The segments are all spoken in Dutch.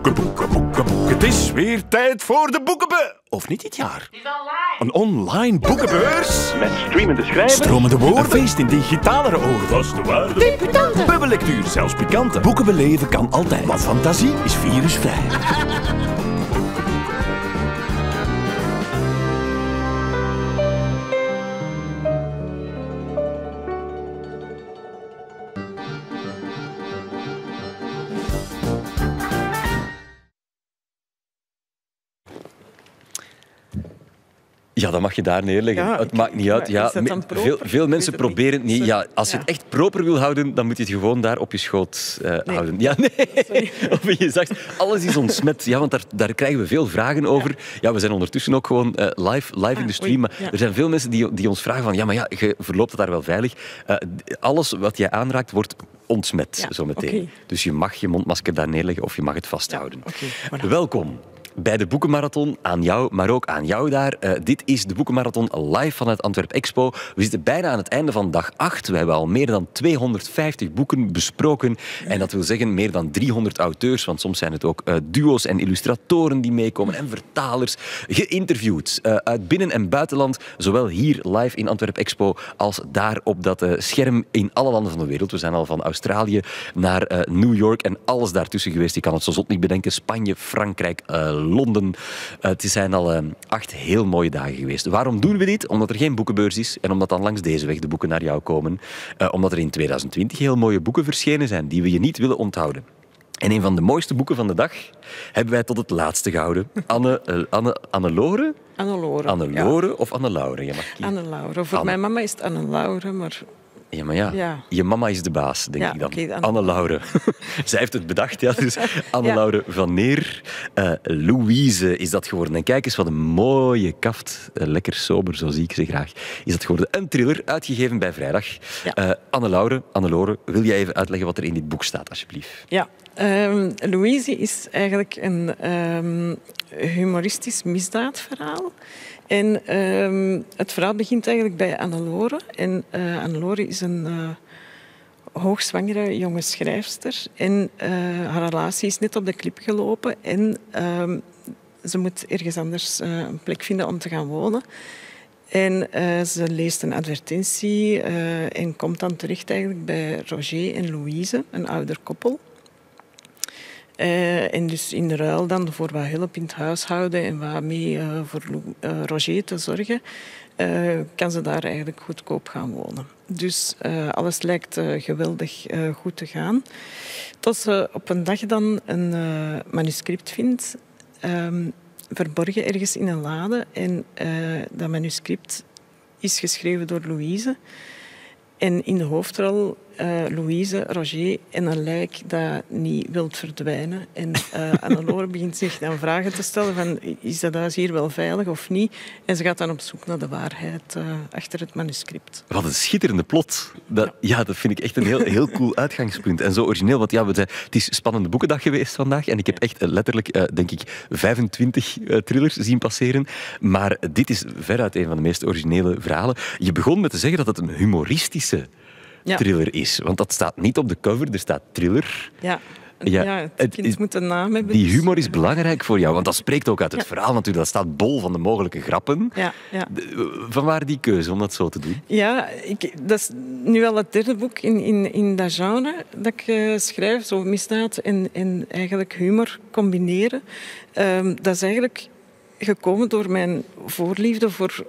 Het is weer tijd voor de boekenbe... Of niet dit jaar? Een online boekenbeurs. Met streamende schrijvers. Stromende woorden. Een feest in digitalere ogen. Vaste waarden. Debutanten. Bubbellectuur, zelfs pikante. Boeken beleven kan altijd. Want fantasie is virusvrij. Ja, dat mag je daar neerleggen. Ja, het maakt niet uit. Ja, veel mensen proberen het niet. Ja, als je het echt proper wil houden, dan moet je het gewoon daar op je schoot houden. Ja, nee. Of in je zacht. Alles is ontsmet. Ja, want daar krijgen we veel vragen over. Ja, we zijn ondertussen ook gewoon live in de stream. Maar er zijn veel mensen die ons vragen van... Ja, maar ja, je verloopt het daar wel veilig. Alles wat jij aanraakt wordt ontsmet zometeen. Okay. Dus je mag je mondmasker daar neerleggen of je mag het vasthouden. Ja, voilà. Welkom bij de Boekenmarathon, aan jou, maar ook aan jou daar. Dit is de Boekenmarathon live vanuit Antwerp Expo. We zitten bijna aan het einde van dag 8. We hebben al meer dan 250 boeken besproken. En dat wil zeggen meer dan 300 auteurs, want soms zijn het ook duo's en illustratoren die meekomen en vertalers. Geïnterviewd uit binnen- en buitenland, zowel hier live in Antwerp Expo als daar op dat scherm in alle landen van de wereld. We zijn al van Australië naar New York en alles daartussen geweest. Je kan het zo zot niet bedenken. Spanje, Frankrijk, Londen. Het zijn al 8 heel mooie dagen geweest. Waarom doen we dit? Omdat er geen boekenbeurs is en omdat dan langs deze weg de boeken naar jou komen. Omdat er in 2020 heel mooie boeken verschenen zijn die we je niet willen onthouden. En een van de mooiste boeken van de dag hebben wij tot het laatste gehouden. Anne-Lore? Anne-Lore of Anne-Laure? Anne-Laure. Voor mijn mama is het Anne-Laure, maar... Ja, maar je mama is de baas, denk ik dan. Okay, Anne-Laure. Zij heeft het bedacht, ja. Dus Anne-Laure van Neer. Louise is dat geworden. En kijk eens wat een mooie kaft. Lekker sober, zo zie ik ze graag. Is dat geworden. Een thriller, uitgegeven bij Vrijdag. Ja. Anne-Lore, wil jij even uitleggen wat er in dit boek staat, alsjeblieft? Ja. Louise is eigenlijk een humoristisch misdaadverhaal. En het verhaal begint eigenlijk bij Anne-Lore. En Anne-Lore is een hoogzwangere jonge schrijfster. En haar relatie is net op de klip gelopen. En ze moet ergens anders een plek vinden om te gaan wonen. En ze leest een advertentie en komt dan terecht eigenlijk bij Roger en Louise, een ouder koppel. En dus in de ruil dan voor wat hulp in het huishouden en wat mee voor Roger te zorgen, kan ze daar eigenlijk goedkoop gaan wonen. Dus alles lijkt geweldig goed te gaan. Tot ze op een dag dan een manuscript vindt, verborgen ergens in een lade. En dat manuscript is geschreven door Louise. En in de hoofdrol Louise, Roger en een lijk dat niet wil verdwijnen. En Anne-Lore begint zich dan vragen te stellen van, is dat huis hier wel veilig of niet? En ze gaat dan op zoek naar de waarheid achter het manuscript. Wat een schitterende plot. Dat vind ik echt een heel cool uitgangspunt. En zo origineel, want het is spannende boekendag geweest vandaag. En ik heb echt letterlijk, denk ik, 25 thrillers zien passeren. Maar dit is veruit een van de meest originele verhalen. Je begon met te zeggen dat het een humoristische thriller is. Want dat staat niet op de cover, er staat thriller. Ja, het kind moet een naam hebben. Die humor is belangrijk voor jou, want dat spreekt ook uit het verhaal natuurlijk. Dat staat bol van de mogelijke grappen. Ja. Vanwaar die keuze om dat zo te doen? Ja, dat is nu al het derde boek in dat genre dat ik schrijf. Zo misdaad en eigenlijk humor combineren. Dat is eigenlijk gekomen door mijn voorliefde voor...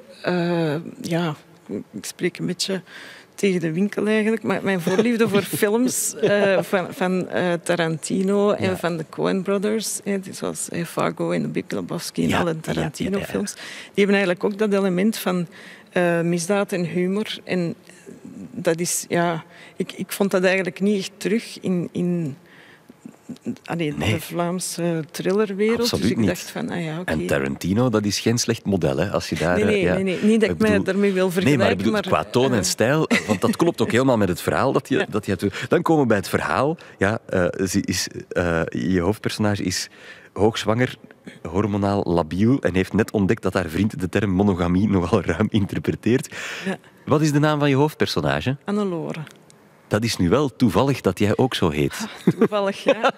ik spreek een beetje... tegen de winkel eigenlijk, maar mijn voorliefde voor films van Tarantino en van de Coen Brothers, zoals Fargo en de Big Lebowski en alle Tarantino-films, die hebben eigenlijk ook dat element van misdaad en humor. En dat is, ik vond dat eigenlijk niet echt terug in de Vlaamse thrillerwereld. Absoluut dus ik niet. dacht van, okay. En Tarantino, dat is geen slecht model, hè? Als je daar... Nee, niet dat ik mij daarmee wil vergelijken. Nee, maar qua toon en stijl, want dat klopt ook helemaal met het verhaal dat je hebt. Dan komen we bij het verhaal. Ja, je hoofdpersonage is hoogzwanger, hormonaal labiel en heeft net ontdekt dat haar vriend de term monogamie nogal ruim interpreteert. Ja. Wat is de naam van je hoofdpersonage? Anne-Lore. Dat is nu wel toevallig dat jij ook zo heet. Toevallig, ja.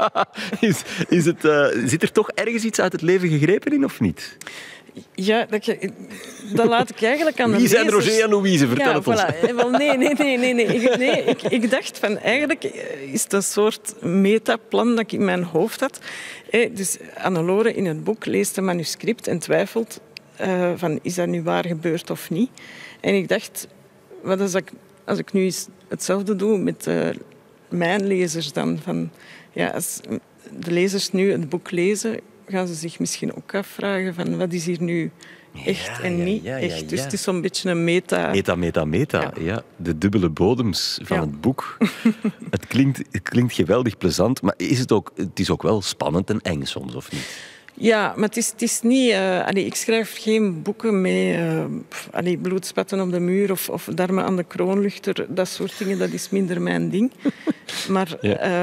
Zit er toch ergens iets uit het leven gegrepen in, of niet? Ja, dat laat ik eigenlijk aan de Wie zijn lezers. Roger en Louise? Vertel het ons. Voilà. Wel, nee. Ik dacht van, eigenlijk is het een soort metaplan dat ik in mijn hoofd had. Dus Annelore in het boek leest een manuscript en twijfelt van, is dat nu waar gebeurd of niet? En ik dacht, wat als ik nu eens hetzelfde doe met mijn lezers dan? Van, ja, als de lezers nu het boek lezen, gaan ze zich misschien ook afvragen van wat is hier nu echt en niet echt. Dus het is zo'n beetje een meta. Meta. Ja. De dubbele bodems van het boek. Het klinkt geweldig plezant, maar het is ook wel spannend en eng soms, of niet? Ja, maar het is niet... ik schrijf geen boeken met bloedspatten op de muur of darmen aan de kroonluchter. Dat soort dingen, dat is minder mijn ding. Maar...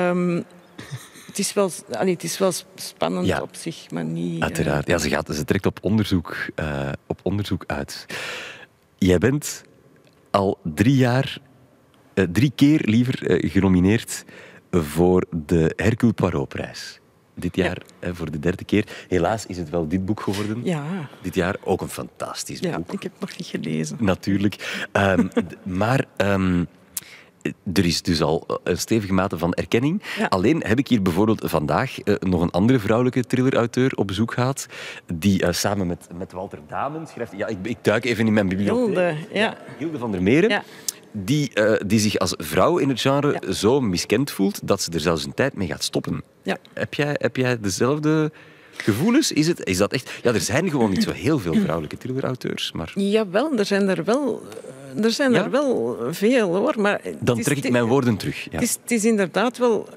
Het is wel spannend op zich, maar niet... Uiteraard. Ze trekt op onderzoek uit. Jij bent al 3 keer genomineerd voor de Hercule Poirot-prijs. Dit jaar voor de 3e keer. Helaas is het wel dit boek geworden. Ja. Dit jaar ook een fantastisch boek. Ja, ik heb het nog niet gelezen. Natuurlijk. Maar... er is dus al een stevige mate van erkenning. Ja. Alleen heb ik hier bijvoorbeeld vandaag nog een andere vrouwelijke thriller-auteur op bezoek gehad, die samen met Walter Damen schrijft... Ja, ik duik even in mijn bibliotheek. Hilde van der Meren. Ja. Die zich als vrouw in het genre zo miskend voelt dat ze er zelfs een tijd mee gaat stoppen. Ja. Heb jij dezelfde gevoelens? Is dat echt... Ja, er zijn gewoon niet zo heel veel vrouwelijke thriller-auteurs, maar... Jawel, er zijn er wel... Er zijn er wel veel, hoor. Maar dan trek ik mijn woorden terug. Ja. Het is inderdaad wel...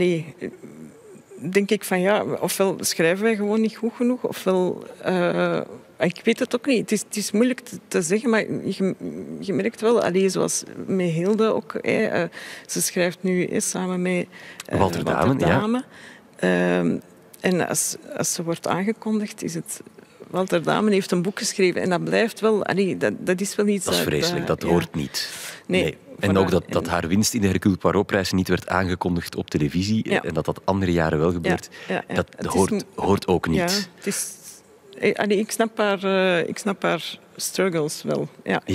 denk ik van ja, ofwel schrijven wij gewoon niet goed genoeg, ofwel... ik weet het ook niet. Het is moeilijk te zeggen, maar je merkt wel, zoals met Hilde ook, ze schrijft nu samen met Walter Damen. En als ze wordt aangekondigd, is het... Walter Damen heeft een boek geschreven en dat blijft wel... dat is wel iets... Dat is vreselijk, dat hoort niet. Nee. En ook dat haar winst in de Hercule Poirot-prijs niet werd aangekondigd op televisie en dat andere jaren wel gebeurt, dat hoort ook niet. Ja, het is... Ik snap haar struggles wel.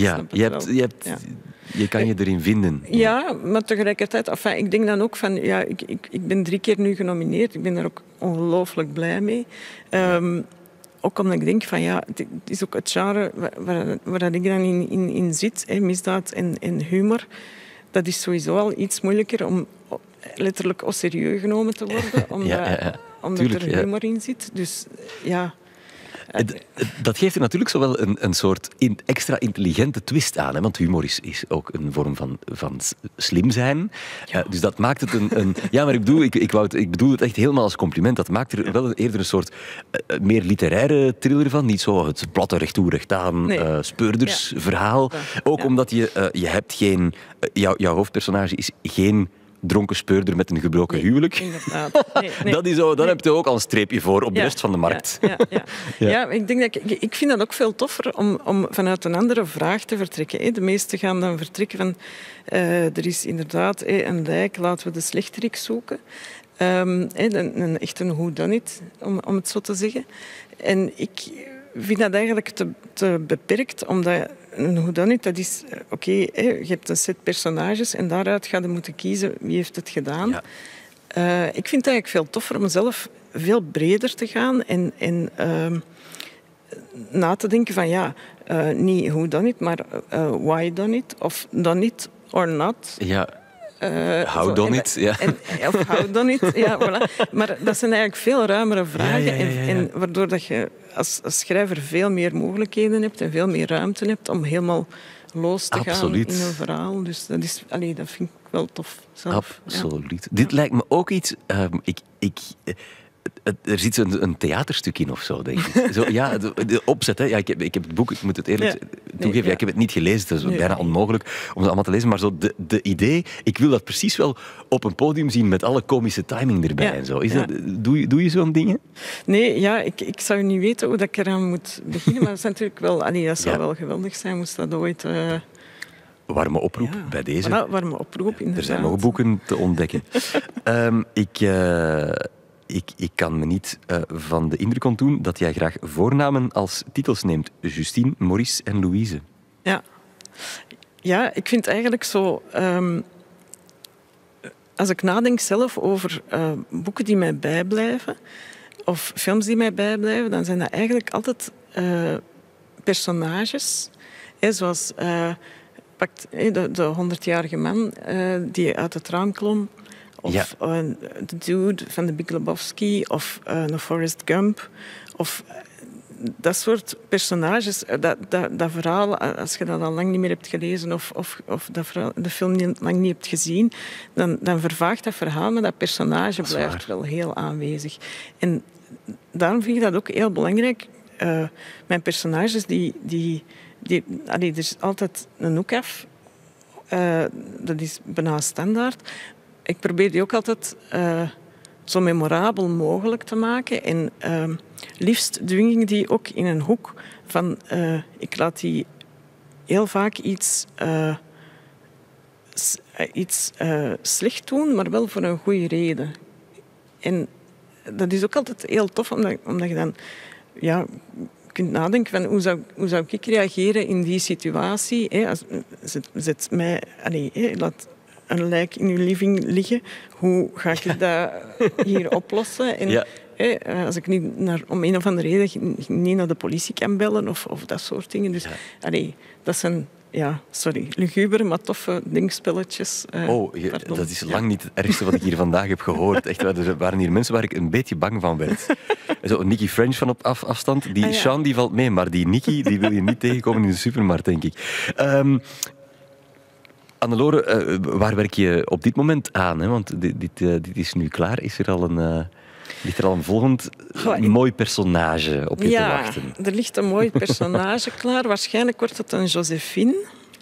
Je kan je erin vinden. Ja, maar tegelijkertijd... ik denk dan ook van... Ja, ik ben 3 keer nu genomineerd. Ik ben daar ook ongelooflijk blij mee. Ook omdat ik denk van ja, het is ook het genre waar ik dan in zit, misdaad en humor. Dat is sowieso al iets moeilijker om letterlijk au serieus genomen te worden, omdat er humor in zit. Dus ja... Dat geeft er natuurlijk zo wel een soort extra intelligente twist aan. Hè? Want humor is ook een vorm van slim zijn. Dus dat maakt het een... Ja, maar ik bedoel het echt helemaal als compliment. Dat maakt er wel eerder een soort meer literaire thriller van. Niet zo het platte recht toe, recht aan speurdersverhaal. Ook omdat je hebt geen... Jouw hoofdpersonage is geen... dronken speurder met een gebroken huwelijk. Inderdaad. Nee. Dat is zo, dan heb je ook al een streepje voor op de rest van de markt. Ja, ik denk dat ik vind dat ook veel toffer om vanuit een andere vraag te vertrekken. De meesten gaan dan vertrekken van er is inderdaad een lijk, laten we de slechterik zoeken. Echt een whodunit, om het zo te zeggen. En ik vind dat eigenlijk te beperkt, omdat een whodunit, dat is... je hebt een set personages en daaruit ga je moeten kiezen wie heeft het gedaan. Ja. Ik vind het eigenlijk veel toffer om zelf veel breder te gaan en na te denken van niet whodunit, maar why done it of done it or not. Ja. How done it? Of how done it, ja, voilà. Maar dat zijn eigenlijk veel ruimere vragen. En waardoor dat je als schrijver veel meer mogelijkheden hebt en veel meer ruimte hebt om helemaal los te gaan in een verhaal. Dus dat vind ik wel tof zelf. Absoluut. Ja. Dit lijkt me ook iets... er zit een theaterstuk in of zo, denk ik. Zo, de opzet. Hè. Ja, ik heb het boek, ik moet het eerlijk toegeven, ik heb het niet gelezen. Het is bijna onmogelijk om het allemaal te lezen. Maar zo de idee, ik wil dat precies wel op een podium zien met alle komische timing erbij en zo. Doe je zo'n dingen? Nee, ik zou niet weten hoe dat ik eraan moet beginnen. Maar dat is natuurlijk wel... dat zou wel geweldig zijn, moest dat ooit... warme oproep bij deze. Voilà, warme oproep, inderdaad. Er zijn nog boeken te ontdekken. Ik kan me niet van de indruk ontdoen dat jij graag voornamen als titels neemt. Justine, Maurice en Louise. Ja, ik vind eigenlijk zo... als ik nadenk zelf over boeken die mij bijblijven, of films die mij bijblijven, dan zijn dat eigenlijk altijd personages. Zoals de 100-jarige man die uit het raam klom. Of de dude van de Big Lebowski. Of een Forrest Gump. Of dat soort personages. Dat verhaal, als je dat al lang niet meer hebt gelezen of de film lang niet hebt gezien, dan vervaagt dat verhaal, maar dat personage blijft wel heel aanwezig. En daarom vind ik dat ook heel belangrijk. Mijn personages, er is altijd een hoek af. Dat is bijna standaard. Ik probeer die ook altijd zo memorabel mogelijk te maken. En liefst dwing ik die ook in een hoek van... ik laat die heel vaak iets slecht doen, maar wel voor een goede reden. En dat is ook altijd heel tof, omdat je dan... kunt nadenken van hoe zou ik reageren in die situatie. Zet mij... laat een lijk in uw living liggen. Hoe ga ik dat hier oplossen? En, als ik niet om een of andere reden niet naar de politie kan bellen of dat soort dingen. Dus dat zijn... lugubere, maar toffe dingspelletjes. Dat is lang niet het ergste wat ik hier vandaag heb gehoord. Echt, er waren hier mensen waar ik een beetje bang van werd. Zo, Nicky French van op afstand. Sean die valt mee, maar die Nicky die wil je niet tegenkomen in de supermarkt, denk ik. Annelore, waar werk je op dit moment aan? Hè? Want dit is nu klaar. Ligt er al een volgend mooi personage op je te wachten? Ja, er ligt een mooi personage klaar. Waarschijnlijk wordt het een Josephine.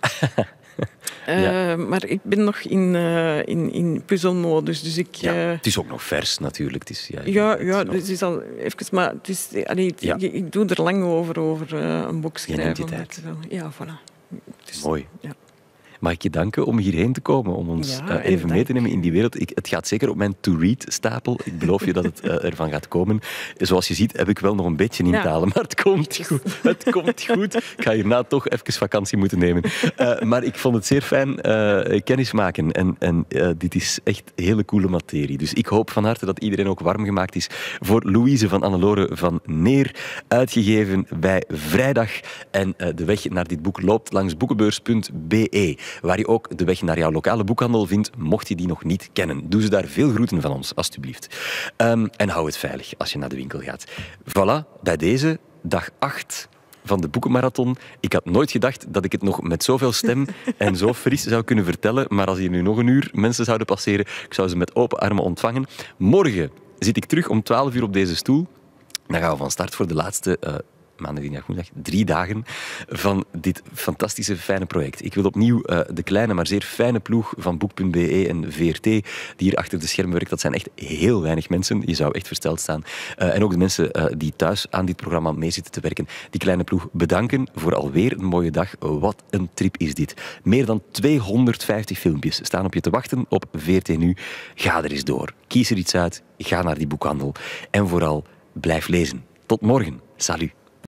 Maar ik ben nog in puzzelmodus. Dus het is ook nog vers, natuurlijk. Het is, het is al even... Maar het is, ik doe er lang over een boek schrijven. Je neemt je tijd. Ja, voilà. Mooi. Ja. Mag ik je danken om hierheen te komen, om ons even mee te nemen in die wereld. Het gaat zeker op mijn to-read-stapel. Ik beloof je dat het ervan gaat komen. Zoals je ziet heb ik wel nog een beetje in te halen, maar het komt goed. Het komt goed. Ik ga hierna toch even vakantie moeten nemen. Maar ik vond het zeer fijn kennis maken. En dit is echt hele coole materie. Dus ik hoop van harte dat iedereen ook warm gemaakt is voor Louise van Annelore van Neer. Uitgegeven bij Vrijdag. En de weg naar dit boek loopt langs boekenbeurs.be. Waar je ook de weg naar jouw lokale boekhandel vindt, mocht je die nog niet kennen. Doe ze daar veel groeten van ons, alstublieft. En hou het veilig als je naar de winkel gaat. Voilà, bij deze dag 8 van de Boekenmarathon. Ik had nooit gedacht dat ik het nog met zoveel stem en zo fris zou kunnen vertellen. Maar als hier nu nog een uur mensen zouden passeren, ik zou ze met open armen ontvangen. Morgen zit ik terug om 12 uur op deze stoel. Dan gaan we van start voor de laatste... maandag, dinsdag, woensdag, 3 dagen van dit fantastische, fijne project. Ik wil opnieuw de kleine, maar zeer fijne ploeg van Boek.be en VRT, die hier achter de schermen werkt. Dat zijn echt heel weinig mensen. Je zou echt versteld staan. En ook de mensen die thuis aan dit programma mee zitten te werken. Die kleine ploeg bedanken voor alweer een mooie dag. Wat een trip is dit. Meer dan 250 filmpjes staan op je te wachten op VRT Nu. Ga er eens door. Kies er iets uit. Ga naar die boekhandel. En vooral, blijf lezen. Tot morgen. Salut.